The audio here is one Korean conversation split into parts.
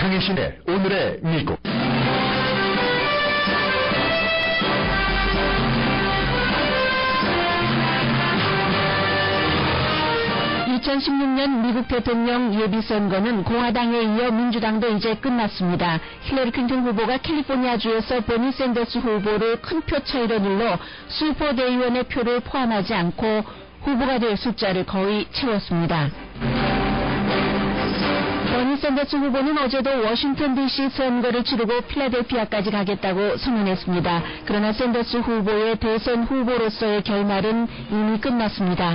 강혜신의 오늘의 미국. 2016년 미국 대통령 예비선거는 공화당에 이어 민주당도 이제 끝났습니다. 힐러리 클린턴 후보가 캘리포니아주에서 버니 샌더스 후보를 큰 표 차이로 눌러 슈퍼대의원의 표를 포함하지 않고 후보가 될 숫자를 거의 채웠습니다. 버니 샌더스 후보는 어제도 워싱턴 DC 선거를 치르고 필라델피아까지 가겠다고 선언했습니다. 그러나 샌더스 후보의 대선 후보로서의 결말은 이미 끝났습니다.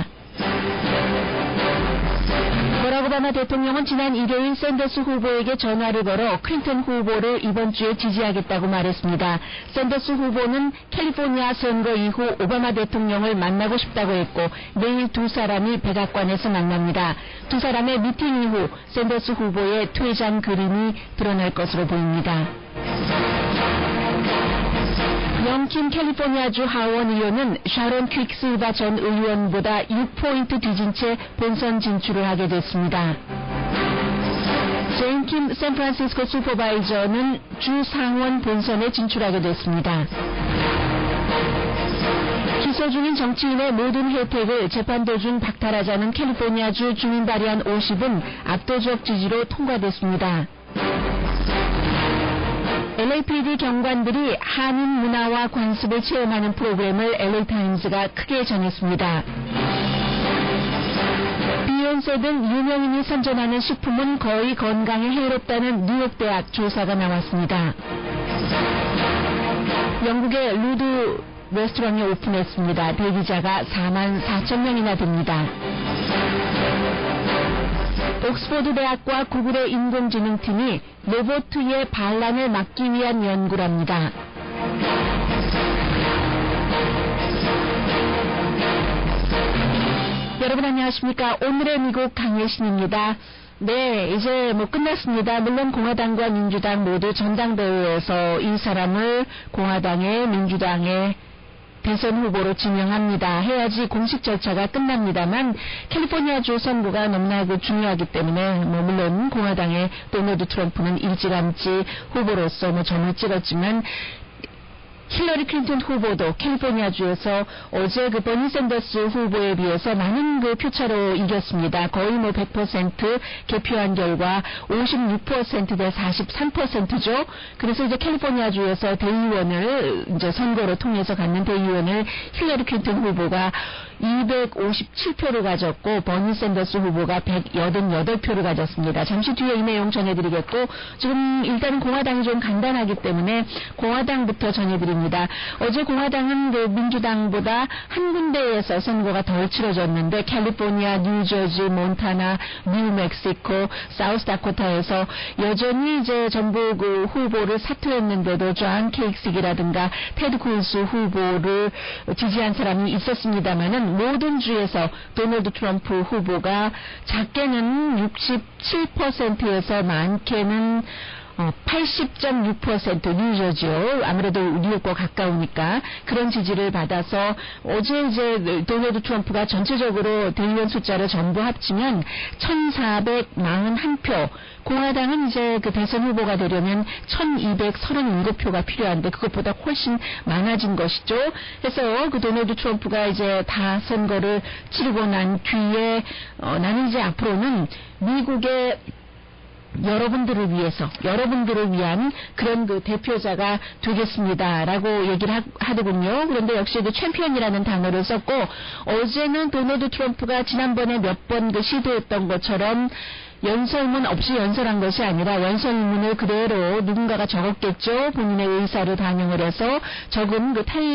버락 오바마 대통령은 지난 일요일 샌더스 후보에게 전화를 걸어 클린턴 후보를 이번 주에 지지하겠다고 말했습니다. 샌더스 후보는 캘리포니아 선거 이후 오바마 대통령을 만나고 싶다고 했고 내일 두 사람이 백악관에서 만납니다. 두 사람의 미팅 이후 샌더스 후보의 퇴장 그림이 드러날 것으로 보입니다. 영킴 캘리포니아주 하원 의원은 샤론 퀵실바 전 의원보다 6포인트 뒤진 채 본선 진출을 하게 됐습니다. 제인 킴 샌프란시스코 슈퍼바이저는 주 상원 본선에 진출하게 됐습니다. 기소 중인 정치인의 모든 혜택을 재판 도중 박탈하자는 캘리포니아주 주민 발의안 50은 압도적 지지로 통과됐습니다. LAPD 경관들이 한인 문화와 관습을 체험하는 프로그램을 LA타임스가 크게 전했습니다. 비욘세 등 유명인이 선전하는 식품은 거의 건강에 해롭다는 뉴욕대학 조사가 나왔습니다. 영국의 루드 레스토랑이 오픈했습니다. 대기자가 44,000명이나 됩니다. 옥스퍼드 대학과 구글의 인공지능팀이 로봇의 반란을 막기 위한 연구랍니다. 여러분 안녕하십니까? 오늘의 미국 강혜신입니다. 네, 이제 끝났습니다. 물론 공화당과 민주당 모두 전당대회에서 이 사람을 공화당의 민주당의 대선 후보로 지명합니다. 해야지 공식 절차가 끝납니다만 캘리포니아주 선거가 너무나 중요하기 때문에 물론 공화당의 도널드 트럼프는 일찌감치 후보로서 점을 찍었지만 힐러리 클린턴 후보도 캘리포니아주에서 어제 버니 샌더스 후보에 비해서 많은 표차로 이겼습니다. 거의 100% 개표한 결과 56% 대 43%죠. 그래서 이제 캘리포니아주에서 대의원을 이제 선거로 통해서 갖는 대의원을 힐러리 클린턴 후보가 257표를 가졌고 버니 샌더스 후보가 188표를 가졌습니다. 잠시 뒤에 이 내용 전해드리겠고 지금 일단은 공화당이 좀 간단하기 때문에 공화당부터 전해드립니다. 어제 공화당은 민주당보다 한 군데에서 선거가 덜 치러졌는데 캘리포니아, 뉴저지, 몬타나, 뉴멕시코, 사우스다코타에서 여전히 이제 전부 후보를 사퇴했는데도 존 케익식이라든가 테드 크루즈 후보를 지지한 사람이 있었습니다만은 모든 주에서 도널드 트럼프 후보가 작게는 67%에서 많게는 80.6% 뉴저지요. 아무래도 뉴욕과 가까우니까 그런 지지를 받아서 어제 이제 도널드 트럼프가 전체적으로 대의원 숫자를 전부 합치면 1,441표. 공화당은 이제 대선 후보가 되려면 1,237표가 필요한데 그것보다 훨씬 많아진 것이죠. 그래서 도널드 트럼프가 이제 다 선거를 치르고 난 뒤에 나는 이제 앞으로는 미국의 여러분들을 위해서, 여러분들을 위한 그런 대표자가 되겠습니다라고 얘기를 하더군요. 그런데 역시 챔피언이라는 단어를 썼고 어제는 도널드 트럼프가 지난번에 몇 번 시도했던 것처럼 연설문 없이 연설한 것이 아니라 연설문을 그대로 누군가가 적었겠죠. 본인의 의사를 반영을 해서 적은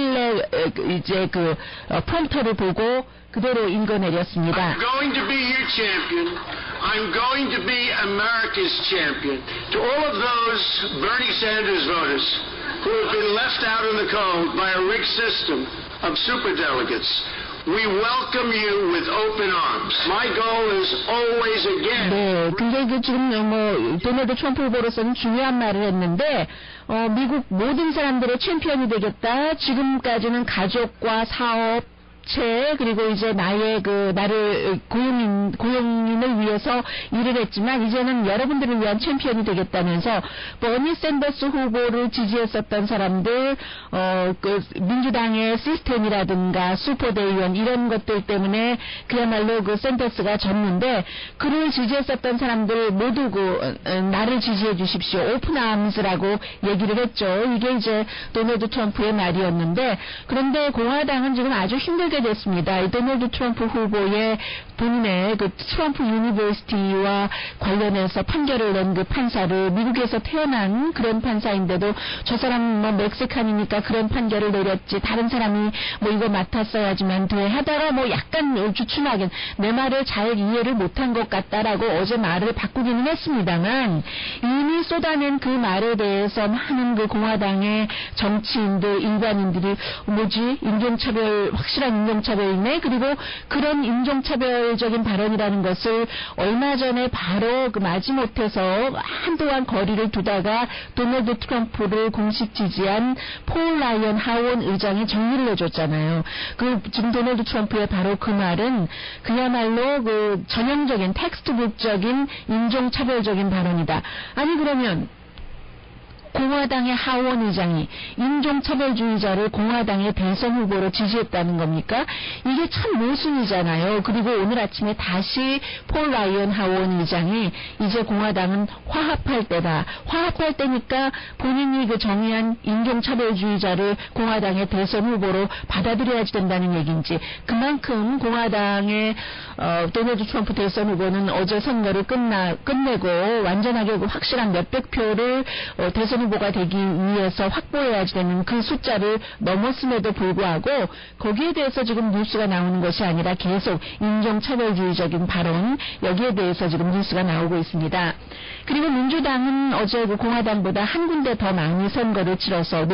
프롬프터를 보고 그대로 읽어내렸습니다. I'm going to be your champion. I'm going to be America's champion. To all of those Bernie Sanders voters who have been left out in the cold by a rigged system of superdelegates, we welcome you with open arms. My goal is always again. 네, 굉장히 지금 도널드 트럼프 후보로서는 중요한 말을 했는데 미국 모든 사람들의 챔피언이 되겠다. 지금까지는 가족과 사업 업체 그리고 이제 나를 고용인을 위해서 일을 했지만 이제는 여러분들을 위한 챔피언이 되겠다면서 버니 샌더스 후보를 지지했었던 사람들 그 민주당의 시스템이라든가 슈퍼대의원 이런 것들 때문에 그야말로 그 샌더스가 졌는데 그를 지지했었던 사람들 모두 나를 지지해 주십시오. 오픈 아임스라고 얘기를 했죠. 이게 이제 도널드 트럼프의 말이었는데 그런데 공화당은 지금 아주 힘들게 됐습니다. 이 도널드 트럼프 후보의 본인의 그 트럼프 유니버시티와 관련해서 판결을 낸 그 판사를 미국에서 태어난 그런 판사인데도 저 사람 뭐 멕시칸이니까 그런 판결을 내렸지 다른 사람이 뭐 이거 맡았어야지만 돼 하다가 뭐 약간 주춤하게 내 말을 잘 이해를 못한 것 같다라고 어제 말을 바꾸기는 했습니다만 이미 쏟아낸 그 말에 대해서 많은 그 공화당의 정치인들 일반인들이 뭐지 확실한 인종차별이네 그리고 그런 인종차별적인 발언이라는 것을 얼마 전에 바로 그 마지못해서 한동안 거리를 두다가 도널드 트럼프를 공식 지지한 폴 라이언 하원 의장이 정리를 해줬잖아요. 지금 도널드 트럼프의 바로 그 말은 그야말로 그 전형적인 텍스트북적인 인종차별적인 발언이다. 아니 그러면 공화당의 하원 의장이 인종차별주의자를 공화당의 대선 후보로 지지했다는 겁니까? 이게 참 모순이잖아요. 그리고 오늘 아침에 다시 폴 라이언 하원 의장이 이제 공화당은 화합할 때다. 화합할 때니까 본인이 그 정의한 인종차별주의자를 공화당의 대선 후보로 받아들여야지 된다는 얘기인지 그만큼 공화당의 도널드 트럼프 대선 후보는 어제 선거를 끝내고 완전하게 확실한 몇백 표를 대선 후보가 되기 위해서 확보해야지 되는 그 숫자를 넘었음에도 불구하고 거기에 대해서 지금 뉴스가 나오는 것이 아니라 계속 인종차별주의적인 발언 여기에 대해서 지금 뉴스가 나오고 있습니다. 그리고 민주당은 어제 그 공화당보다 한 군데 더 많이 선거를 치러서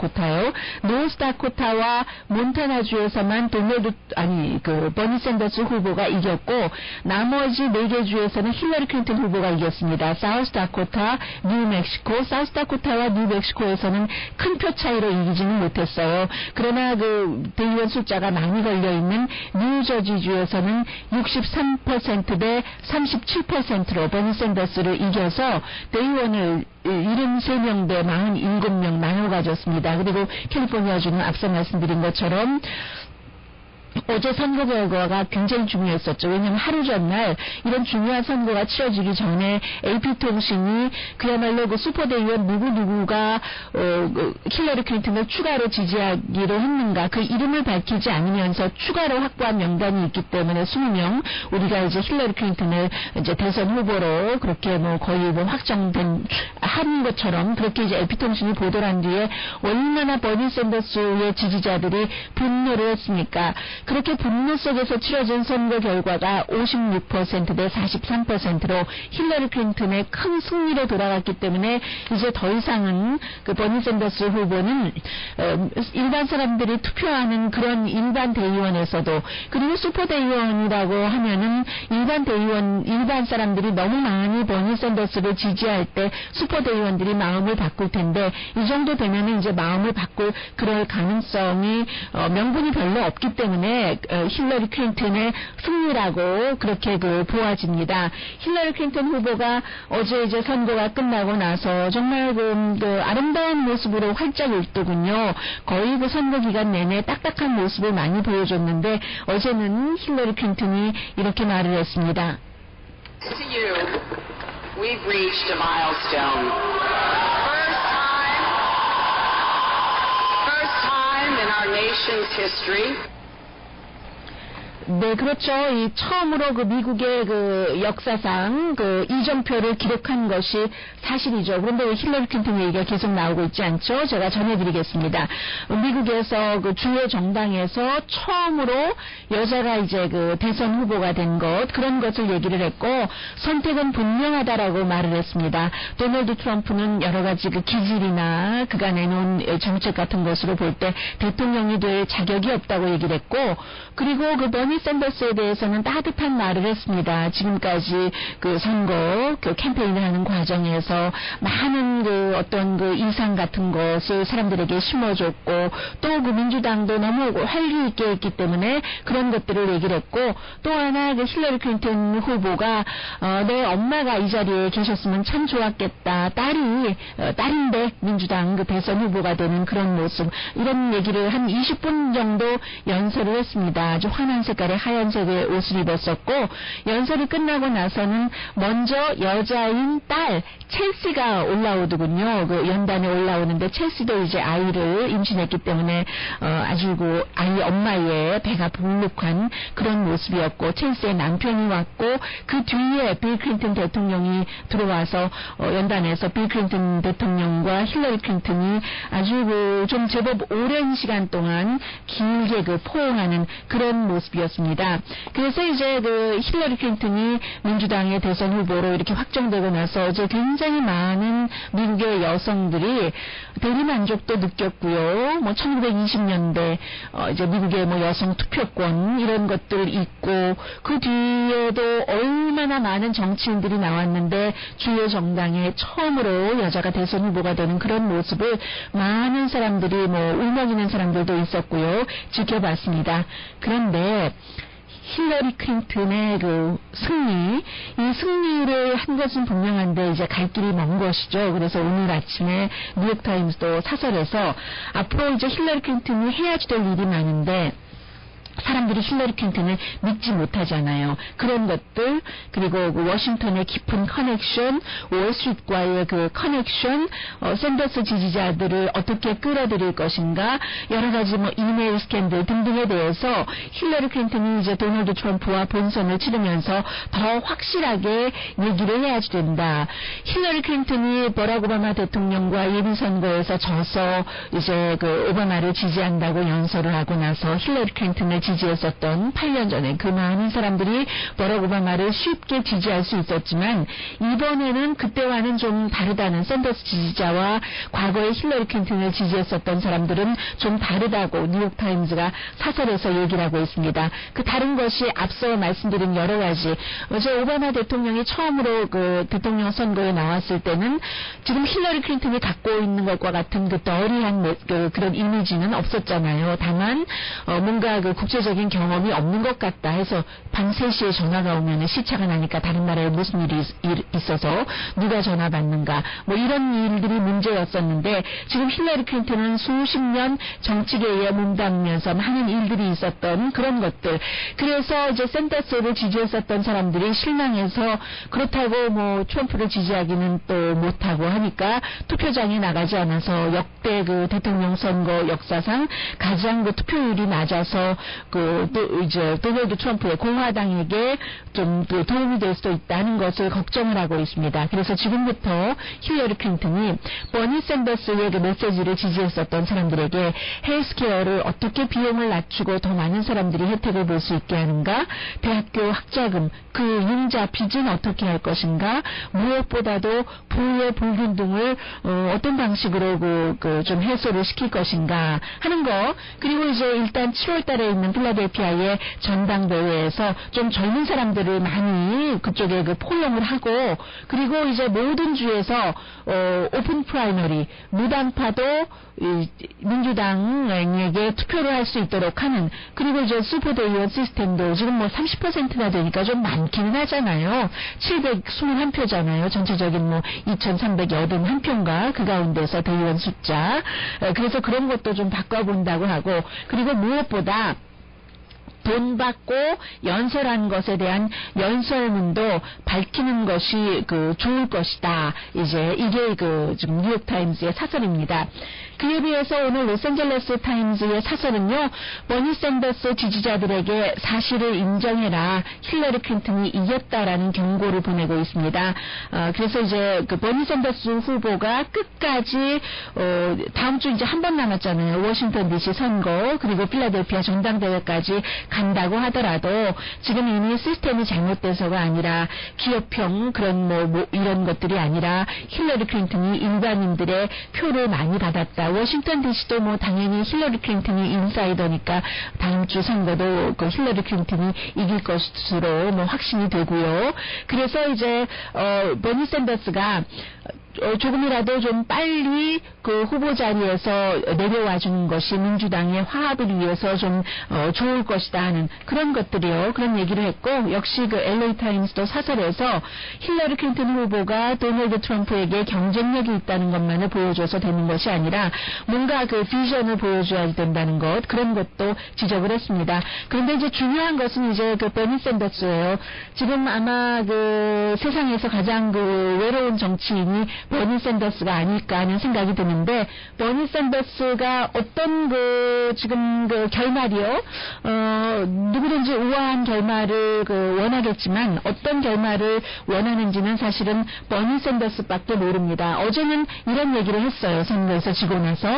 노스다코타와 몬타나주에서만 버니 샌더스 후보가 이겼고 나머지 4개 주에서는 힐러리 클린턴 후보가 이겼습니다. 사우스다코타, 뉴멕시코, 사우스다코타와 뉴멕시코에서는 큰 표 차이로 이기지는 못했어요. 그러나 그 대의원 숫자가 많이 걸려있는 뉴저지주에서는 63% 대 37%로 버니 샌더스를 이겨서 대의원을 73명 대 47명 나눠 가졌습니다. 그리고 캘리포니아주는 앞서 말씀드린 것처럼 어제 선거 결과가 굉장히 중요했었죠. 왜냐하면 하루 전날 이런 중요한 선거가 치러지기 전에 AP통신이 그야말로 그 슈퍼대의원 누구누구가 힐러리 클린턴을 추가로 지지하기로 했는가 그 이름을 밝히지 않으면서 추가로 확보한 명단이 있기 때문에 20명 우리가 이제 힐러리 클린턴을 이제 대선 후보로 그렇게 뭐 거의 뭐 확정된 한 것처럼 그렇게 이제 AP통신이 보도를 한 뒤에 얼마나 버니 샌더스의 지지자들이 분노를 했습니까? 그렇게 분노 속에서 치러진 선거 결과가 56% 대 43%로 힐러리 클린턴의 큰 승리로 돌아갔기 때문에 이제 더 이상은 그 버니 샌더스 후보는 일반 사람들이 투표하는 그런 일반 대의원에서도 그리고 슈퍼대의원이라고 하면은 일반 사람들이 너무 많이 버니 샌더스를 지지할 때 슈퍼대의원들이 마음을 바꿀 텐데 이 정도 되면은 이제 마음을 바꿀 그럴 가능성이 명분이 별로 없기 때문에 힐러리 클린턴의 승리라고 그렇게 보아집니다. 힐러리 클린턴 후보가 어제 이제 선거가 끝나고 나서 정말 그 아름다운 모습으로 활짝 웃더군요. 거의 그 선거 기간 내내 딱딱한 모습을 많이 보여줬는데 어제는 힐러리 클린턴이 이렇게 말을 했습니다. To you, we've reached a milestone. First time in our nation's history. 네, 그렇죠. 이 처음으로 그 미국의 그 역사상 그 이정표를 기록한 것이 사실이죠. 그런데 왜 힐러리 클린턴 얘기가 계속 나오고 있지 않죠? 제가 전해드리겠습니다. 미국에서 그 주요 정당에서 처음으로 여자가 이제 그 대선 후보가 된 것, 그런 것을 얘기를 했고, 선택은 분명하다라고 말을 했습니다. 도널드 트럼프는 여러 가지 그 기질이나 그가 내놓은 정책 같은 것으로 볼 때 대통령이 될 자격이 없다고 얘기를 했고, 그리고 그 버니 버니 샌더스에 대해서는 따뜻한 말을 했습니다. 지금까지 그 선거 그 캠페인을 하는 과정에서 많은 그 어떤 그 이상 같은 것을 사람들에게 심어줬고 또 그 민주당도 너무 활기 있게 했기 때문에 그런 것들을 얘기를 했고 또 하나 그 힐러리 클린턴 후보가 내 엄마가 이 자리에 계셨으면 참 좋았겠다. 딸인데 민주당 그 대선 후보가 되는 그런 모습 이런 얘기를 한 20분 정도 연설을 했습니다. 아주 환한 색깔의 하얀색의 옷을 입었었고 연설이 끝나고 나서는 먼저 여자인 딸 첼시가 올라오더군요. 그 연단에 올라오는데 첼시도 이제 아이를 임신했기 때문에 아주 그 아이 엄마의 배가 불룩한 그런 모습이었고 첼시의 남편이 왔고 그 뒤에 빌 클린턴 대통령이 들어와서 연단에서 빌 클린턴 대통령과 힐러리 클린턴이 아주 그 좀 제법 오랜 시간 동안 길게 그 포옹하는 그런 모습이었습니다. 그래서 이제 그 힐러리 클린턴이 민주당의 대선 후보로 이렇게 확정되고 나서 이제 굉장히 많은 미국의 여성들이 대리만족도 느꼈고요. 뭐 1920년대 이제 미국의 뭐 여성 투표권 이런 것들 있고 그 뒤에도 얼마나 많은 정치인들이 나왔는데 주요 정당에 처음으로 여자가 대선 후보가 되는 그런 모습을 많은 사람들이 뭐 울먹이는 사람들도 있었고요. 지켜봤습니다. 그런데 힐러리 클린턴의 그 승리, 이 승리를 한 것은 분명한데 이제 갈 길이 먼 것이죠. 그래서 오늘 아침에 뉴욕타임스도 사설에서 앞으로 이제 힐러리 클린턴이 해야지 될 일이 많은데 사람들이 힐러리 클린턴을 믿지 못하잖아요. 그런 것들 그리고 그 워싱턴의 깊은 커넥션, 월스트리트과의 그 커넥션, 샌더스 지지자들을 어떻게 끌어들일 것인가 여러 가지 뭐 이메일 스캔들 등등에 대해서 힐러리 클린턴이 이제 도널드 트럼프와 본선을 치르면서 더 확실하게 얘기를 해야지 된다. 힐러리 클린턴이 버락 오바마 대통령과 예비선거에서 져서 이제 그 오바마를 지지한다고 연설을 하고 나서 힐러리 클린턴을 지지했었던 8년 전에 그 많은 사람들이 버락 오바마를 쉽게 지지할 수 있었지만 이번에는 그때와는 좀 다르다는 샌더스 지지자와 과거에 힐러리 클린턴을 지지했었던 사람들은 좀 다르다고 뉴욕타임즈가 사설에서 얘기를 하고 있습니다. 그 다른 것이 앞서 말씀드린 여러 가지 어제 오바마 대통령이 처음으로 그 대통령 선거에 나왔을 때는 지금 힐러리 클린턴이 갖고 있는 것과 같은 그 더리한 그런 이미지는 없었잖아요. 다만 뭔가 그 국제적인 경험이 없는 것 같다 해서 밤 3시에 전화가 오면 시차가 나니까 다른 나라에 무슨 일이 있어서 누가 전화 받는가 뭐 이런 일들이 문제였었는데 지금 힐러리 클린턴은 수십 년 정치계에 몸담으면서 많은 일들이 있었던 그런 것들 그래서 이제 샌더스를 지지했었던 사람들이 실망해서 그렇다고 뭐 트럼프를 지지하기는 또 못하고 하니까 투표장에 나가지 않아서 역대 그 대통령 선거 역사상 가장 그 투표율이 낮아서 또 이제 도널드 트럼프의 공화당에게 좀 그 도움이 될 수도 있다는 것을 걱정을 하고 있습니다. 그래서 지금부터 힐러리 클린턴이 버니 샌더스의 그 메시지를 지지했었던 사람들에게 헬스케어를 어떻게 비용을 낮추고 더 많은 사람들이 혜택을 볼 수 있게 하는가, 대학교 학자금 그 융자 빚은 어떻게 할 것인가, 무엇보다도 부의 불균등을 어떤 방식으로 좀 해소를 시킬 것인가 하는 거 그리고 이제 일단 7월달에 있는 필라델피아의 전당대회에서 좀 젊은 사람들을 많이 그쪽에 그 포용을 하고 그리고 이제 모든 주에서 오픈 프라이머리 무당파도 민주당에게 투표를 할 수 있도록 하는 그리고 이제 슈퍼대의원 시스템도 지금 뭐 30%나 되니까 좀 많기는 하잖아요. 721표잖아요. 전체적인 뭐 2381표인가 그 가운데서 대의원 숫자 그래서 그런 것도 좀 바꿔본다고 하고 그리고 무엇보다 돈 받고 연설한 것에 대한 연설문도 밝히는 것이 좋을 것이다. 이제 이게 지금 뉴욕타임즈의 사설입니다. 그에 비해서 오늘 로스앤젤레스 타임즈의 사설은요, 버니 샌더스 지지자들에게 사실을 인정해라. 힐러리 클린턴이 이겼다라는 경고를 보내고 있습니다. 그래서 이제 버니 샌더스 후보가 끝까지 다음 주 이제 한 번 남았잖아요. 워싱턴 DC 선거 그리고 필라델피아 전당대회까지 간다고 하더라도 지금 이미 시스템이 잘못돼서가 아니라 기업형 그런 뭐 이런 것들이 아니라 힐러리 클린턴이 일반인들의 표를 많이 받았다. 있습니다. 워싱턴 DC도 뭐 당연히 힐러리 클린턴이 인사이더니까 다음 주 선거도 그 힐러리 클린턴이 이길 것으로 뭐 확신이 되고요. 그래서 이제 버니 샌더스가 조금이라도 좀 빨리 그 후보 자리에서 내려와 주는 것이 민주당의 화합을 위해서 좀 좋을 것이다 하는 그런 것들이요. 그런 얘기를 했고, 역시 그 LA 타임스도 사설에서 힐러리 클린턴 후보가 도널드 트럼프에게 경쟁력이 있다는 것만을 보여줘서 되는 것이 아니라 뭔가 그 비전을 보여줘야 된다는 것, 그런 것도 지적을 했습니다. 그런데 이제 중요한 것은 이제 그 버니 샌더스예요. 지금 아마 그 세상에서 가장 그 외로운 정치인이 버니 샌더스가 아닐까 하는 생각이 드는데, 버니 샌더스가 어떤 그 지금 그 결말이요, 누구든지 우아한 결말을 그 원하겠지만 어떤 결말을 원하는지는 사실은 버니 샌더스밖에 모릅니다. 어제는 이런 얘기를 했어요. 선거에서 지고 나서.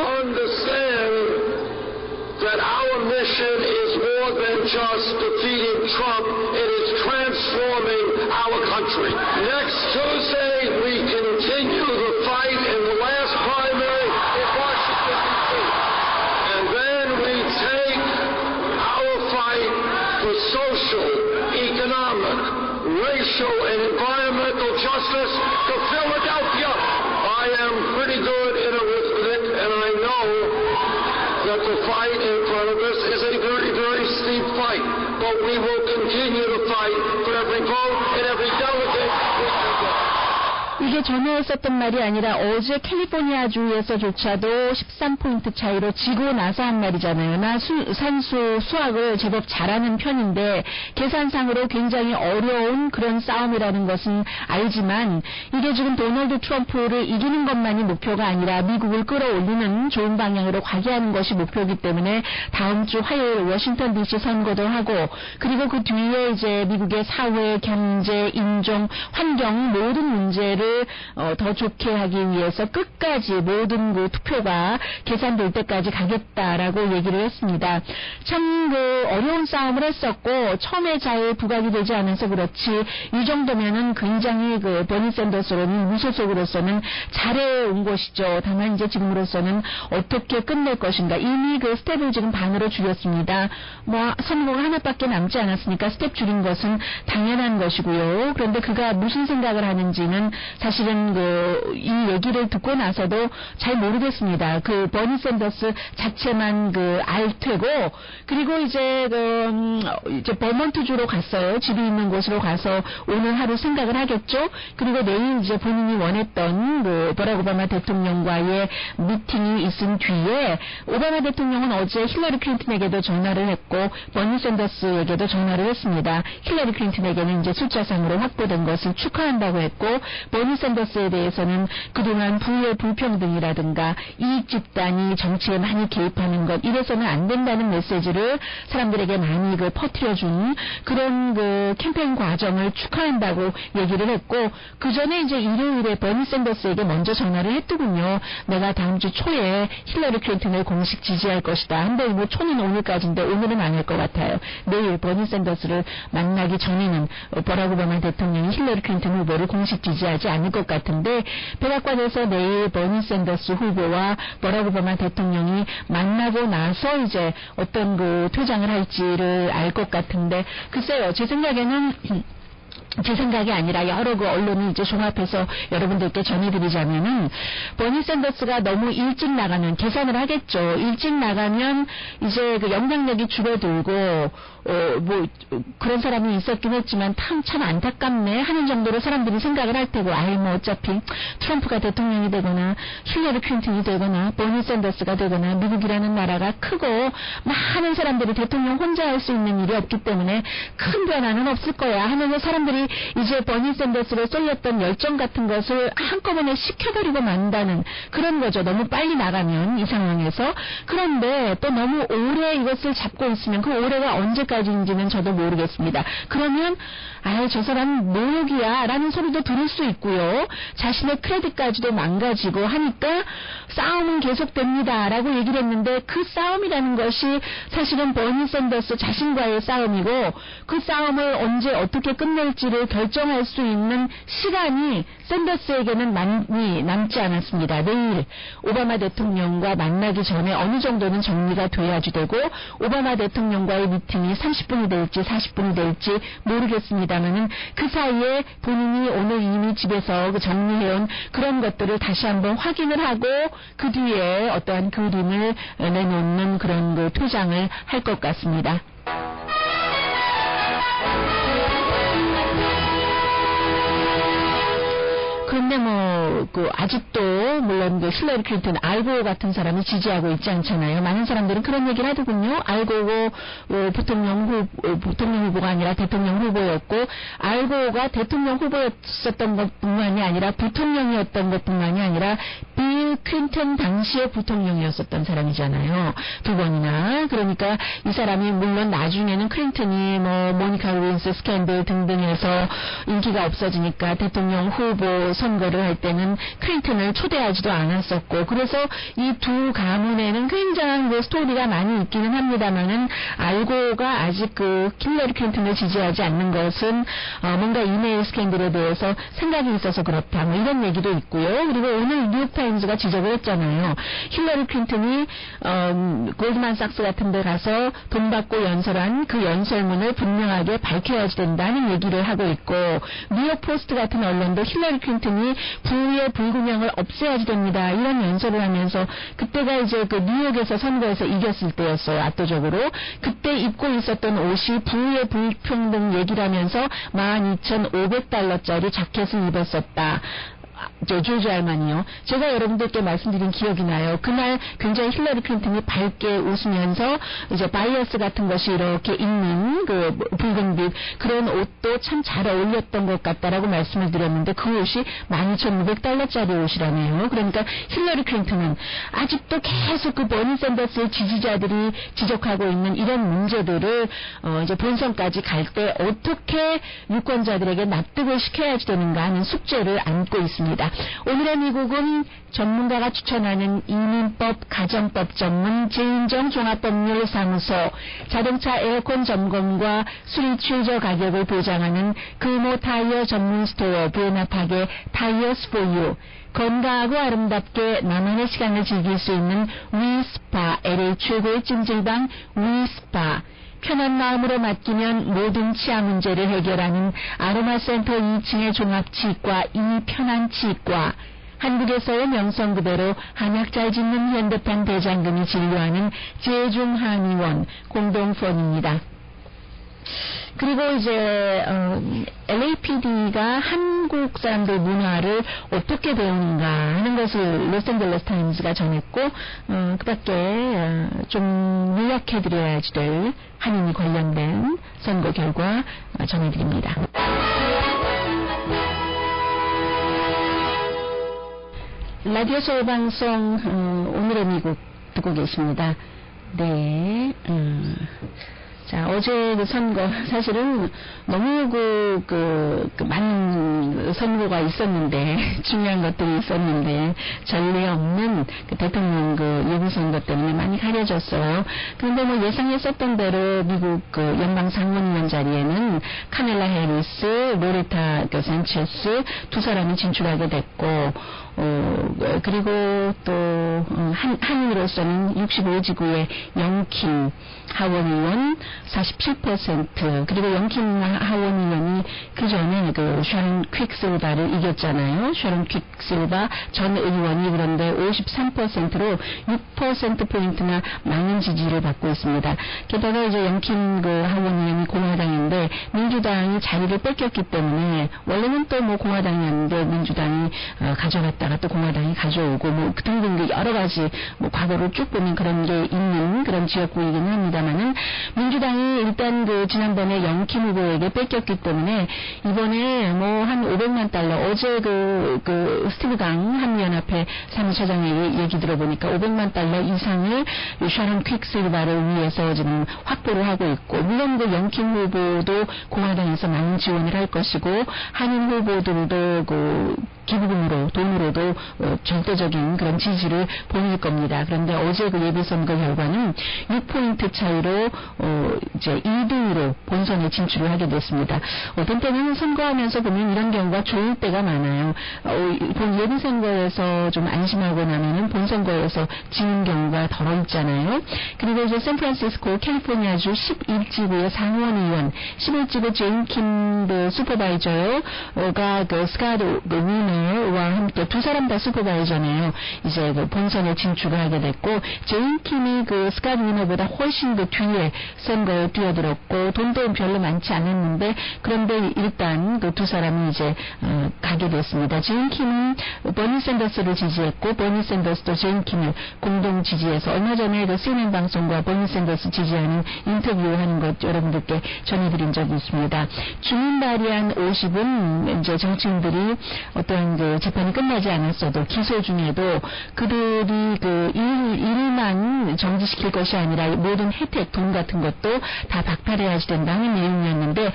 That our mission is more than just defeating Trump, it is transforming our country. Next Tuesday, we continue the fight in the last primary in Washington, D.C. And then we take our fight for social, economic, racial, and environmental justice to Philadelphia. I am pretty good in arithmetic, and I know that the fight in front of us is a very, very steep fight. But we will continue to fight for every vote and every delegate we can get. 이게 전에 했었던 말이 아니라 어제 캘리포니아주에서조차도 13포인트 차이로 지고 나서 한 말이잖아요. 나 산수 수학을 제법 잘하는 편인데 계산상으로 굉장히 어려운 그런 싸움이라는 것은 알지만, 이게 지금 도널드 트럼프를 이기는 것만이 목표가 아니라 미국을 끌어올리는 좋은 방향으로 가게 하는 것이 목표이기 때문에 다음 주 화요일 워싱턴 DC 선거도 하고, 그리고 그 뒤에 이제 미국의 사회, 경제, 인종, 환경 모든 문제를 더 좋게 하기 위해서 끝까지 모든 그 투표가 계산될 때까지 가겠다라고 얘기를 했습니다. 참 그 어려운 싸움을 했었고 처음에 잘 부각이 되지 않아서 그렇지, 이 정도면은 굉장히 그 버니 샌더스로는 무소속으로서는 잘해온 것이죠. 다만 이제 지금으로서는 어떻게 끝낼 것인가. 이미 그 스텝을 지금 반으로 줄였습니다. 뭐 선거가 하나밖에 남지 않았으니까 스텝 줄인 것은 당연한 것이고요. 그런데 그가 무슨 생각을 하는지는 사실은 이 얘기를 듣고 나서도 잘 모르겠습니다. 그 버니 샌더스 자체만 알 테고, 그리고 이제 이제 버몬트주로 갔어요. 집이 있는 곳으로 가서 오늘 하루 생각을 하겠죠. 그리고 내일 이제 본인이 원했던 버락 오바마 대통령과의 미팅이 있은 뒤에, 오바마 대통령은 어제 힐러리 클린턴에게도 전화를 했고 버니 샌더스에게도 전화를 했습니다. 힐러리 클린턴에게는 이제 숫자상으로 확보된 것을 축하한다고 했고, 버니 샌더스에 대해서는 그동안 부의 불평등이라든가 이익 집단이 정치에 많이 개입하는 것, 이래서는 안 된다는 메시지를 사람들에게 많이 퍼뜨려준 그런 캠페인 과정을 축하한다고 얘기를 했고, 그 전에 이제 일요일에 버니 샌더스에게 먼저 전화를 했더군요. 내가 다음 주 초에 힐러리 클린턴을 공식 지지할 것이다. 근데 뭐 초는 오늘까지인데 오늘은 아닐 것 같아요. 내일 버니 샌더스를 만나기 전에는 버락 오바마 대통령이 힐러리 클린턴 후보를 공식 지지하지 않을 것 같은데, 백악관에서 내일 버니 샌더스 후보와 버락 오바마 대통령이 만나고 나서 이제 어떤 퇴장을 할지를 알 것 같은데, 글쎄요, 제 생각에는 제 생각이 아니라 여러 언론을 이제 종합해서 여러분들께 전해드리자면은, 버니 샌더스가 너무 일찍 나가면, 계산을 하겠죠. 일찍 나가면 이제 영향력이 줄어들고, 뭐 그런 사람이 있었긴 했지만 참 안타깝네 하는 정도로 사람들이 생각을 할 테고, 뭐 어차피 트럼프가 대통령이 되거나 힐러리 클린턴이 되거나 버니 샌더스가 되거나 미국이라는 나라가 크고 많은 사람들이 대통령 혼자 할 수 있는 일이 없기 때문에 큰 변화는 없을 거야 하면서 사람들이 이제 버니 샌더스를 쏠렸던 열정 같은 것을 한꺼번에 식혀버리고 만다는 그런 거죠. 너무 빨리 나가면 이 상황에서. 그런데 또 너무 오래 이것을 잡고 있으면 그 오래가 언제까지인지는 저도 모르겠습니다. 그러면 저 사람은 노역이야 라는 소리도 들을 수 있고요. 자신의 크레딧까지도 망가지고 하니까 싸움은 계속됩니다 라고 얘기를 했는데, 그 싸움이라는 것이 사실은 버니 샌더스 자신과의 싸움이고, 그 싸움을 언제 어떻게 끝낼지 될지를 결정할 수 있는 시간이 샌더스에게는 많이 남지 않았습니다. 내일 오바마 대통령과 만나기 전에 어느 정도는 정리가 돼야지 되고 오바마 대통령과의 미팅이 30분이 될지 40분이 될지 모르겠습니다만은 그 사이에 본인이 오늘 이미 집에서 정리해온 그런 것들을 다시 한번 확인을 하고 그 뒤에 어떠한 그림을 내놓는 그런 그 퇴장을 할 것 같습니다. 그런데 아직도, 물론 힐러리 클린턴, 알고어 같은 사람이 지지하고 있지 않잖아요. 많은 사람들은 그런 얘기를 하더군요. 알고어, 부통령 후보가 아니라 대통령 후보였고, 알고어가 대통령 후보였었던 것 뿐만이 아니라 부통령이었던 것 뿐만이 아니라, 빌 클린턴 당시의 부통령이었었던 사람이잖아요. 두 번이나. 그러니까 이 사람이 물론 나중에는 클린턴이 모니카 루인스 스캔들 등등 해서 인기가 없어지니까 대통령 후보 선거를 할 때는 클린턴을 초대하지도 않았었고, 그래서 이 두 가문에는 굉장한 스토리가 많이 있기는 합니다만은 알고가 아직 힐러리 클린턴을 지지하지 않는 것은 뭔가 이메일 스캔들에 대해서 생각이 있어서 그렇다, 이런 얘기도 있고요. 그리고 오늘 뉴욕타임즈가 지적을 했잖아요. 힐러리 클린턴이 골드만삭스 같은 데 가서 돈 받고 연설한 그 연설문을 분명하게 밝혀야지 된다는 얘기를 하고 있고, 뉴욕 포스트 같은 언론도 힐러리 클린턴이 부의 불균형을 없애야지 됩니다, 이런 연설을 하면서, 그때가 이제 뉴욕에서 선거에서 이겼을 때였어요. 압도적으로. 그때 입고 있었던 옷이 부의 불평등 얘기를 하면서 12,500달러짜리 자켓을 입었었다. 조지 알만이요. 제가 여러분들께 말씀드린 기억이 나요. 그날 굉장히 힐러리 클린턴이 밝게 웃으면서 이제 바이어스 같은 것이 이렇게 있는 붉은빛 그런 옷도 참 잘 어울렸던 것 같다라고 말씀을 드렸는데 그 옷이 12,500달러짜리 옷이라네요. 그러니까 힐러리 클린턴은 아직도 계속 버니 샌더스의 지지자들이 지적하고 있는 이런 문제들을 이제 본선까지 갈 때 어떻게 유권자들에게 납득을 시켜야지 되는가 하는 숙제를 안고 있습니다. 오늘의 미국은 전문가가 추천하는 이민법, 가정법 전문 제인정 종합법률사무소, 자동차 에어컨 점검과 수리 최저 가격을 보장하는 금호 타이어 전문 스토어 부에나팍의 타이어스 포유, 건강하고 아름답게 나만의 시간을 즐길 수 있는 위스파, LA 최고의 찜질방 위스파, 편한 마음으로 맡기면 모든 치아 문제를 해결하는 아로마센터 2층의 종합치과 이편한치과, 한국에서의 명성 그대로 한약 잘 짓는 현대판 대장금이 진료하는 제중한의원 공동펀입니다. 그리고 이제 LAPD가 한국 사람들 문화를 어떻게 배우는가 하는 것을 로스앤젤레스 타임즈가 전했고, 그 밖에 좀 요약해드려야지 될 한인이 관련된 선거 결과 전해드립니다. 라디오 소방송 오늘의 미국 듣고 계십니다. 네. 자, 어제 선거, 사실은 너무 많은 선거가 있었는데, 중요한 것들이 있었는데, 전례 없는 대통령 예비선거 때문에 많이 가려졌어요. 그런데 예상했었던 대로 미국 연방 상원의원 자리에는 카멜라 해리스, 로레타 산체스 두 사람이 진출하게 됐고, 그리고 또, 한인으로서는 65지구의 영킴 하원의원 47%, 그리고 영킴 하원의원이 그 전에 샤론 퀵실바를 이겼잖아요. 샤론 퀵실바 전 의원이 그런데 53%로 6%포인트나 많은 지지를 받고 있습니다. 게다가 이제 영킴 하원의원이 공화당인데 민주당이 자리를 뺏겼기 때문에 원래는 또 공화당이었는데 민주당이 가져갔다가 또 공화당이 가져오고 등등 여러 가지 과거를 쭉 보면 그런 게 있는 그런 지역구이기는 합니다만은 민주당이 일단 지난번에 영킴 후보에게 뺏겼기 때문에 이번에 한 500만 달러 어제 스티브 강 한미연합회 사무처장의 얘기 들어보니까 500만 달러 이상을 샤론 퀵실바를 위해서 지금 확보를 하고 있고, 물론 영킴 후보도 공화당에서 많은 지원을 할 것이고 한인 후보들도 기부금으로 돈으로도 절대적인 그런 지지를 보낼 겁니다. 그런데 어제 그 예비선거 결과는 6포인트 차이로 이제 2등으로 본선에 진출을 하게 됐습니다. 어떤 때는 선거하면서 보면 이런 경우가 좋을 때가 많아요. 예비선거에서 좀 안심하고 나면은 본선거에서 지는 경우가 덜어 있잖아요. 그리고 이제 샌프란시스코 캘리포니아주 11지구의 상원 의원, 11지구 제인 킴 슈퍼바이저가 스카드 위너와 함께 두 사람 다 슈퍼바이저네요. 이제 본선에 진출을 하게 됐고, 제인 킴이 스카드 위너보다 훨씬 더 뒤에 선거에 뛰어들었고 돈도 별로 많지 않았는데, 그런데 일단 두 사람이 이제 가게 됐습니다. 제인 킴은 버니 샌더스를 지지했고, 버니 샌더스도 제인 킴을 공동 지지해서 얼마 전에 CNN 방송과 버니 샌더스 지지하는 인터뷰하는 것 여러분들께 전해드린 적이 있습니다. 주민 발의안 50은 이제 정치인들이 어떤 재판이 끝나지 않았어도 기소 중에도 그들이 일만 정지시킬 것이 아니라 모든 혜택, 돈 같은 것도 다 박탈해야지 된다는 내용이었는데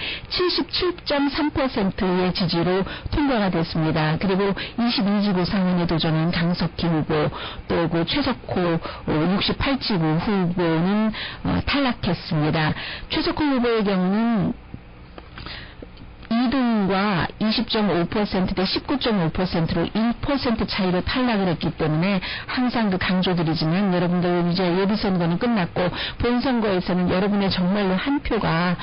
77.3%의 지지로 통과가 됐습니다. 그리고 22지구 상원에 도전한 강석희 후보, 또 최석호 68지구 후보는 탈락했습니다. 최석호 후보의 경우는 2등과 20.5% 대 19.5%로 1% 차이로 탈락을 했기 때문에 항상 강조드리지만, 여러분들 이제 예비선거는 끝났고 본선거에서는 여러분의 정말로 한 표가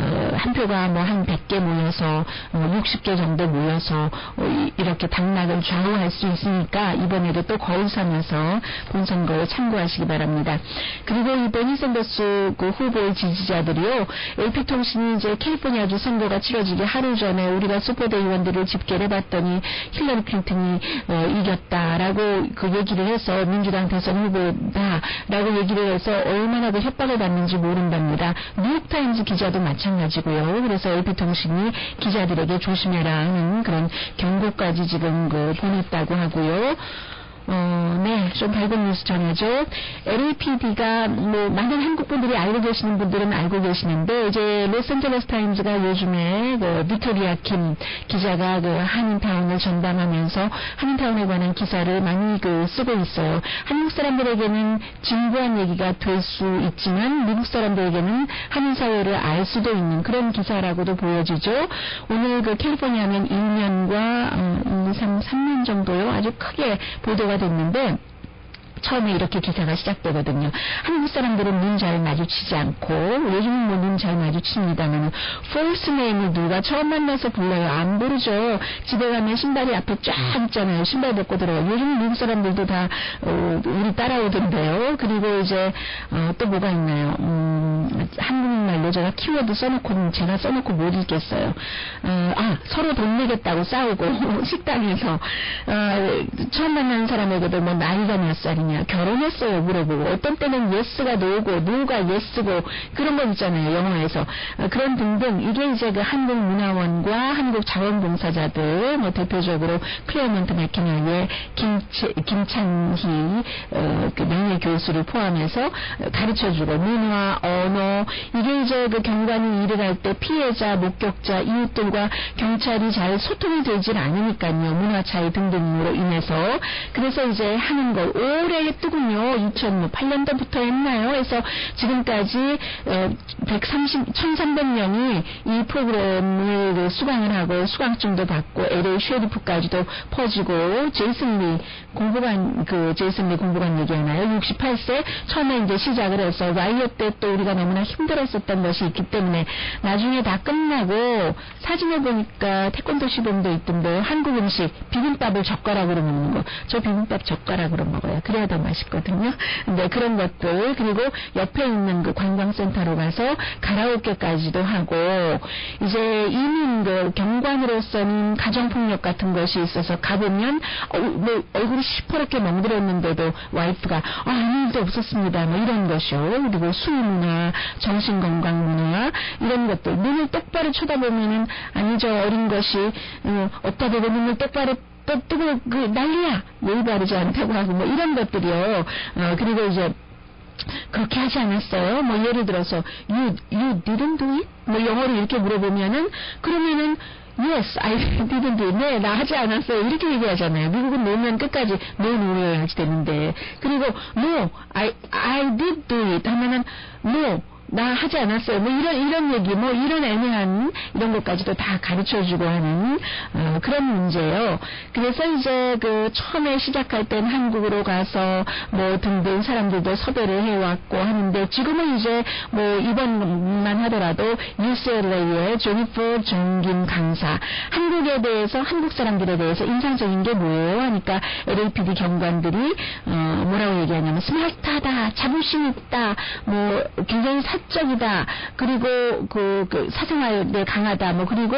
뭐 한 100개 모여서 60개 정도 모여서 이렇게 당락을 좌우할 수 있으니까 이번에도 또 거울 삼아서 본선거에 참고하시기 바랍니다. 그리고 이 버니 샌더스 후보의 지지자들이요, AP통신이 이제 캘리포니아주 선거가 치러지기 하루 전에 우리가 슈퍼대의원들을 집계를 해봤더니 힐러리 클린턴이 이겼다라고 얘기를 해서 민주당 대선 후보다라고 얘기를 해서 얼마나 협박을 받는지 모른답니다. 뉴욕타임즈 기자도 마찬가지고요. 그래서 AP통신이 기자들에게 조심해라 하는 그런 경고까지 지금 보냈다고 하고요. 네, 좀 밝은 뉴스 전하죠. LAPD가 많은 한국 분들이 알고 계시는 분들은 알고 계시는데, 이제 로스앤젤레스 타임즈가 요즘에 비토리아 킴 기자가 한인타운을 전담하면서 한인타운에 관한 기사를 많이 쓰고 있어요. 한국 사람들에게는 진부한 얘기가 될 수 있지만 미국 사람들에게는 한인 사회를 알 수도 있는 그런 기사라고도 보여지죠. 오늘 캘리포니아면 1년과 3년 정도요, 아주 크게 보도가 됐는데, 처음에 이렇게 기사가 시작되거든요. 한국 사람들은 눈 잘 마주치지 않고, 요즘은 눈 잘 마주칩니다만 false name을 누가 처음 만나서 불러요? 안 부르죠. 집에 가면 신발이 앞에 쫙 있잖아요. 신발 벗고 들어가요. 요즘 미국 사람들도 다 우리 따라오던데요. 그리고 이제 또 뭐가 있나요? 한국말로 제가 키워드 제가 써놓고 못 읽겠어요. 서로 돈 내겠다고 싸우고 식당에서 처음 만나는 사람에게도 나이가 몇 살이냐, 결혼했어요 물어보고, 어떤 때는 yes가 no고 no가 yes고 그런 거 있잖아요, 영어에서. 그런 등등, 이게 이제 한국문화원과 한국자원봉사자들, 대표적으로 클레어먼트 맥케널의 김찬희 명예교수를 포함해서 가르쳐주고, 문화, 언어, 이게 이제 경관이 일을 할 때 피해자, 목격자, 이웃들과 경찰이 잘 소통이 되질 않으니까요, 문화 차이 등등으로 인해서. 그래서 이제 하는 거 오래 했더군요. 2008년도부터 했나요? 그래서 지금까지 1300명이 이 프로그램을 수강을 하고 수강증도 받고 LA 쉐리프까지도 퍼지고, 제이슨 리 공보관 얘기하나요? 68세 처음에 이제 시작을 해서 라이어 때 또 우리가 너무나 힘들었었던 것이 있기 때문에 나중에 다 끝나고 사진에 보니까 태권도 시범도 있던데, 한국 음식 비빔밥을 젓가락으로 먹는 거. 저 비빔밥 젓가락으로 먹어요. 그래야 더 맛있거든요. 네, 그런 것들. 그리고 옆에 있는 관광센터로 가서 가라오케까지도 하고, 이제 이민 경관으로서는 가정폭력 같은 것이 있어서 가보면 얼굴이 시퍼렇게 멍들었는데도 와이프가 아무 일도 없었습니다, 이런 것이요. 그리고 수문화, 정신건강문화, 이런 것들. 눈을 똑바로 쳐다보면은 아니죠, 어린 것이 없다 보고 눈을 똑바로 뜨고 난리야, 예의 바르지 않다고 하고 이런 것들이요. 그리고 이제 그렇게 하지 않았어요? 뭐 예를 들어서 you didn't do it? 뭐 영어로 이렇게 물어보면은 그러면은 Yes, I didn't do it. 네, 나 하지 않았어요. 이렇게 얘기하잖아요. 미국은 노면 끝까지 no를 하지 되는데. 그리고 no, I did do it 하면은 no, 나 하지 않았어요. 뭐 이런 얘기, 뭐 이런 애매한 이런 것까지도 다 가르쳐주고 하는 그런 문제예요. 그래서 이제 그 처음에 시작할 땐 한국으로 가서 뭐 등등 사람들도 섭외를 해왔고 하는데 지금은 이제 뭐 이번만 하더라도 UCLA의 조니퍼 정김 강사 한국에 대해서 한국 사람들에 대해서 인상적인 게 뭐예요? 하니까 LAPD 경관들이 뭐라고 얘기하냐면 스마트하다, 자부심 있다, 뭐 굉장히 사적이다. 그리고 그 사생활에 강하다. 뭐 그리고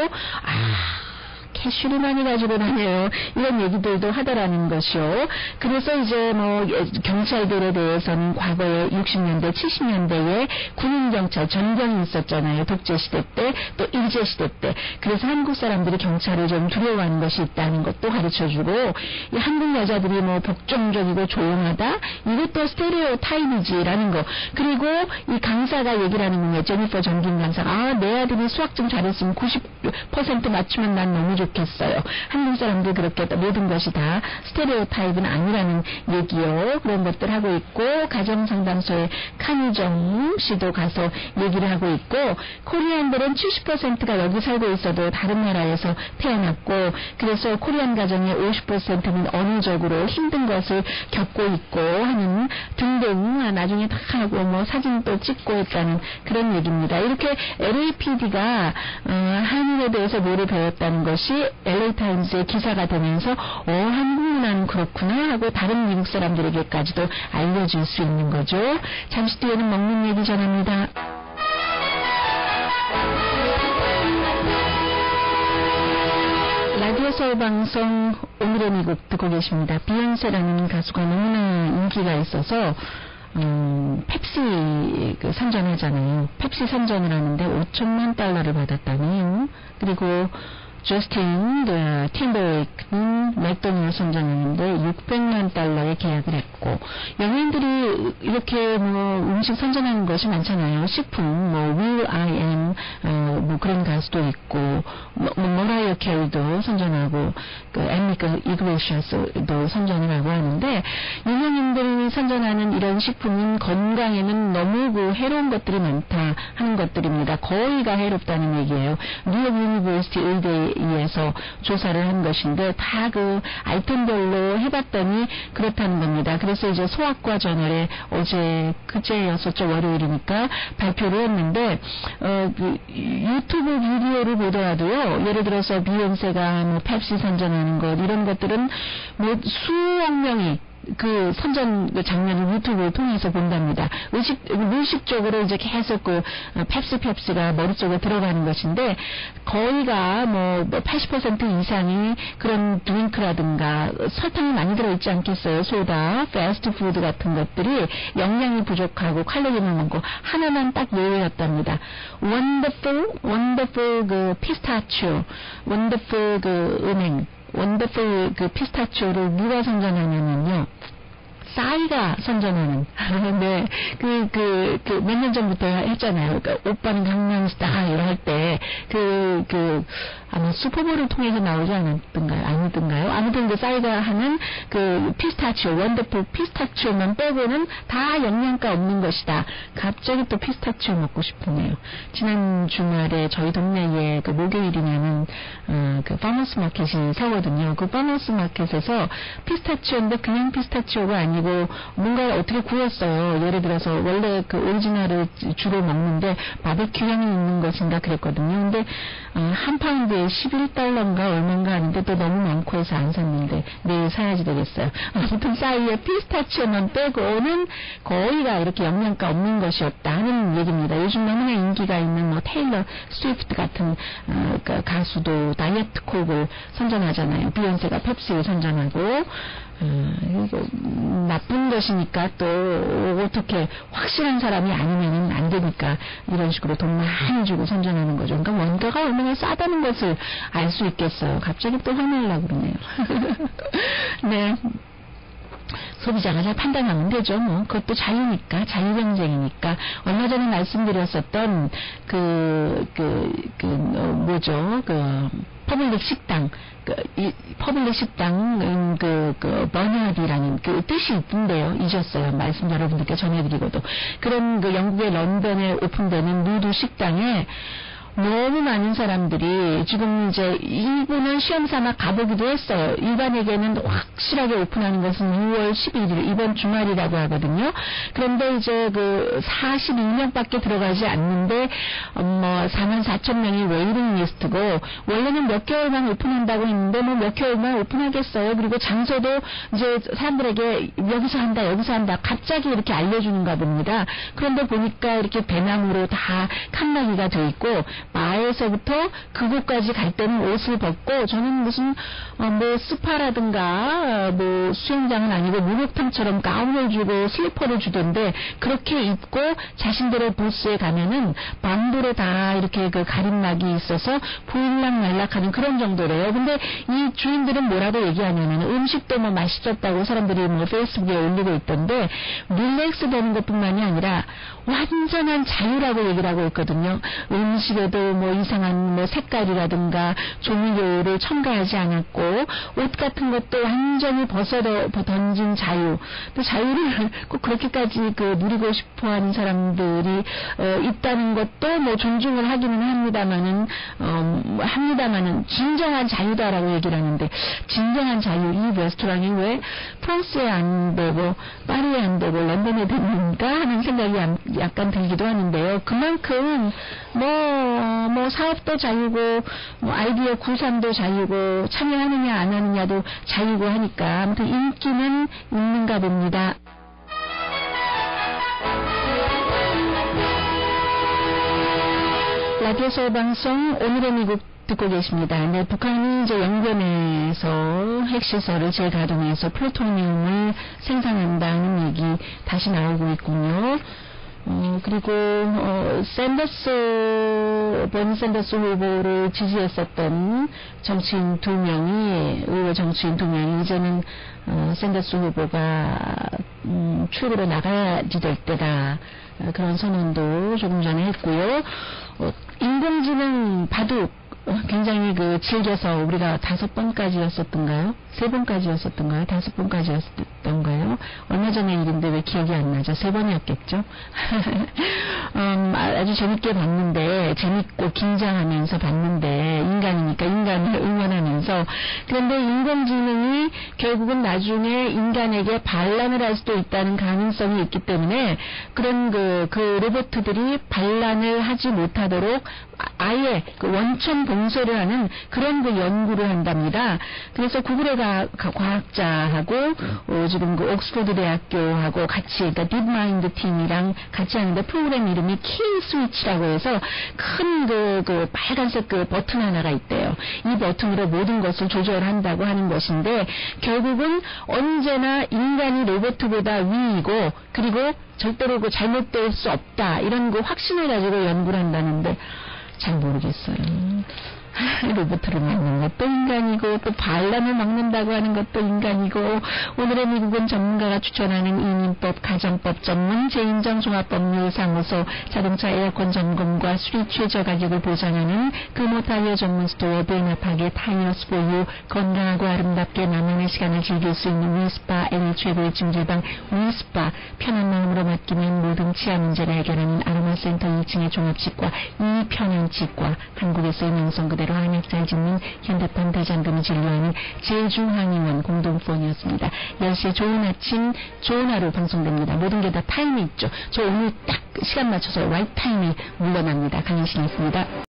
캐슈를 많이 가지고 다녀요. 이런 얘기들도 하더라는 것이요. 그래서 이제 뭐 경찰들에 대해서는 과거에 60년대, 70년대에 군인경찰 전경이 있었잖아요. 독재시대 때, 또 일제시대 때. 그래서 한국 사람들이 경찰을 좀 두려워하는 것이 있다는 것도 가르쳐주고, 이 한국 여자들이 뭐 복종적이고 조용하다? 이것도 스테레오 타입이지라는 거. 그리고 이 강사가 얘기를 하는 거예요. 제니퍼 정김 강사가 내 아들이 수학 좀 잘했으면 90% 맞추면 난 너무 좋겠어요. 한국 사람들 그렇게 모든 것이 다 스테레오 타입은 아니라는 얘기요. 그런 것들 하고 있고 가정상담소에 칸희정 씨도 가서 얘기를 하고 있고 코리안들은 70%가 여기 살고 있어도 다른 나라에서 태어났고 그래서 코리안 가정의 50%는 언어적으로 힘든 것을 겪고 있고 하는 등등 나중에 다 하고 뭐 사진도 찍고 있다는 그런 얘기입니다. 이렇게 LAPD가 한국에 대해서 뭐를 배웠다는 것이 LA타임스의 기사가 되면서 한국 문화는 그렇구나 하고 다른 미국 사람들에게까지도 알려질 수 있는 거죠. 잠시 뒤에는 먹는 얘기 전합니다. 라디오 서울 방송 오늘의 미국 듣고 계십니다. 비욘세라는 가수가 너무나 인기가 있어서 펩시 선전하잖아요. 펩시 선전을 하는데 $5천만 받았다네요. 그리고 저스틴 팀버레이크는 맥도날드 선전하는데 $600만 계약을 했고 연예인들이 이렇게 뭐 음식 선전하는 것이 많잖아요. 식품 뭐 Will I Am 뭐 그런 가수도 있고 모라이어 캐리도 선전하고 그 앤니카 이그레시아스도 선전을 하고 하는데 유명인들이 선전하는 이런 식품은 건강에는 너무 그 해로운 것들이 많다 하는 것들입니다. 거의가 해롭다는 얘기예요. 뉴욕 유니버시티 의대에서 조사를 한 것인데 다 그 아이템별로 해봤더니 그렇다는 겁니다. 그래서 이제 소아과 저널에 그제였었죠. 월요일이니까 발표를 했는데 그 유튜브 비디오를 보더라도요. 예를 들어서 비욘세가 뭐 펩시 선전하는 것 이런 것들은 뭐 수억 명이 그 선전 장면을 유튜브를 통해서 본답니다. 무의식적으로 이제 계속 그 펩시가 머릿속에 들어가는 것인데 거의가 뭐 80% 이상이 그런 드링크라든가 설탕이 많이 들어있지 않겠어요. 소다, 패스트푸드 같은 것들이 영양이 부족하고 칼로리만 많고 하나만 딱 예외였답니다. 원더풀 그 피스타치오, 원더풀 그 은행, 원더풀 그 피스타치오를 누가 선전하냐면요. 싸이가 선전하는, 네, 몇 년 전부터 했잖아요. 그러니까, 오빠는 강남스타, 이럴 할 때, 아마 슈퍼볼을 통해서 나오지 아니던가요? 아무튼 그 싸이가 하는 그 피스타치오, 원더풀 피스타치오만 빼고는 다 영양가 없는 것이다. 갑자기 또 피스타치오 먹고 싶으네요. 지난 주말에 저희 동네에 그 목요일이면은, 그 파머스 마켓이 서거든요. 그 파머스 마켓에서 피스타치오인데 그냥 피스타치오가 아니고 뭔가 어떻게 구웠어요. 예를 들어서 원래 그 오리지널을 주로 먹는데 바베큐 향이 있는 것인가 그랬거든요. 근데 한 파운드에 $11인가 얼마인가 하는데 또 너무 많고 해서 안 샀는데 내일 사야지 되겠어요. 아무튼 싸이의 피스타치오만 빼고는 거의가 이렇게 영양가 없는 것이었다 하는 얘기입니다. 요즘 너무나 인기가 있는 뭐 테일러 스위프트 같은 가수도 다이어트 콕을 선전하잖아요. 비욘세가 펩시를 선전하고 이거 나쁜 것이니까 또 어떻게 확실한 사람이 아니면은 안 되니까 이런 식으로 돈 많이 주고 선전하는 거죠. 그러니까 원가가 얼마나 싸다는 것을 알 수 있겠어요. 갑자기 또 화내려고 그러네요. 네. 소비자가 잘 판단하면 되죠. 뭐 그것도 자유니까, 자유경쟁이니까. 얼마 전에 말씀드렸었던 퍼블릭 식당, 퍼블릭 식당, 버나디라는 뜻이 있던데요. 잊었어요. 말씀 여러분들께 전해드리고도. 그런 영국의 런던에 오픈되는 누드 식당에 너무 많은 사람들이 지금 이제 일부는 시험 삼아 가보기도 했어요. 일반에게는 확실하게 오픈하는 것은 6월 11일 이번 주말이라고 하거든요. 그런데 이제 42명밖에 들어가지 않는데 44,000명이 웨이팅 리스트고, 원래는 몇 개월만 오픈한다고 했는데 몇 개월만 오픈하겠어요. 그리고 장소도 이제 사람들에게 여기서 한다 갑자기 이렇게 알려주는가 봅니다. 그런데 보니까 이렇게 배낭으로 다 칸막이가 돼 있고, 마에서부터 그곳까지 갈 때는 옷을 벗고, 저는 무슨 스파라든가 수영장은 아니고 목욕탕처럼 가운을 주고 슬리퍼를 주던데, 그렇게 입고 자신들의 부스에 가면은 방도로 다 이렇게 가림막이 있어서 보일락말락하는 그런 정도래요. 근데 이 주인들은 뭐라고 얘기하냐면 음식도 맛있었다고 사람들이 페이스북에 올리고 있던데, 릴렉스 되는 것뿐만이 아니라 완전한 자유라고 얘기를 하고 있거든요. 음식에도 이상한 색깔이라든가 조미료를 첨가하지 않았고, 옷 같은 것도 완전히 벗어 던진 자유. 또 자유를 꼭 그렇게까지 누리고 싶어하는 사람들이 있다는 것도 존중을 하기는 합니다만은 진정한 자유다라고 얘기를 하는데, 진정한 자유, 이 레스토랑이 왜 프랑스에 안 되고 파리에 안 되고 런던에 됐는가 하는 생각이 약간 들기도 하는데요. 그만큼 사업도 자유고, 아이디어 구상도 자유고, 참여하느냐 안 하느냐도 자유고 하니까 아무튼 인기는 있는가 봅니다. 라디오 서울방송 오늘의 미국 듣고 계십니다. 네, 북한이 이제 영변에서 핵시설을 재가동해서 플루토늄을 생산한다는 얘기 다시 나오고 있군요. 그리고 버니 샌더스 후보를 지지했었던 정치인 2명이, 의회 정치인 2명이 이제는 샌더스 후보가 출구로 나가야지 될 때다, 그런 선언도 조금 전에 했고요. 인공지능 바둑 굉장히 즐겨서 우리가 5번까지였었던가요? 3번까지였었던가요? 5번까지였었던가요? 얼마 전에 일인데 왜 기억이 안 나죠? 3번이었겠죠? 아주 재밌게 봤는데, 재밌고 긴장하면서 봤는데, 인간이니까 인간을 응원하면서. 그런데 인공지능이 결국은 나중에 인간에게 반란을 할 수도 있다는 가능성이 있기 때문에, 그런 로봇들이 반란을 하지 못하도록 아예 원천 봉쇄를 하는 그런 연구를 한답니다. 그래서 구글의 과학자하고 지금 옥스퍼드 대학교하고 같이, 그러니까 딥마인드 팀이랑 같이 하는데, 프로그램 이름이 킬스위치라고 해서 큰 빨간색 버튼 하나가 있대요. 이 버튼으로 모든 것을 조절한다고 하는 것인데, 결국은 언제나 인간이 로봇보다 위이고, 그리고 절대로 잘못될 수 없다, 이런 확신을 가지고 연구를 한다는데 잘 모르겠어요. 로봇으로 막는 것도 인간이고, 또 반란을 막는다고 하는 것도 인간이고, 오늘의 미국은 전문가가 추천하는 이민법, 가정법 전문 재인정 종합법률사무소, 자동차 에어컨 점검과 수리 최저 가격을 보장하는 금호 타이어 전문 스토어 베나파게 타이어스 포유, 건강하고 아름답게 나만의 시간을 즐길 수 있는 위스파, 애니 최고의 찜질방 위스파, 편한 마음으로 맡기는 모든 치아 문제를 해결하는 아로마센터 2층의 종합치과 이편안치과, 한국에서의 명성 그대로 한약 잘 짓는 현대판 대장금이 진료하는 제주한의원 공동폰이었습니다. 10시에 좋은 아침, 좋은 하루 방송됩니다. 모든 게 다 타임이 있죠. 저 오늘 딱 시간 맞춰서 라이트 타임에 물러납니다. 강혜신이었습니다.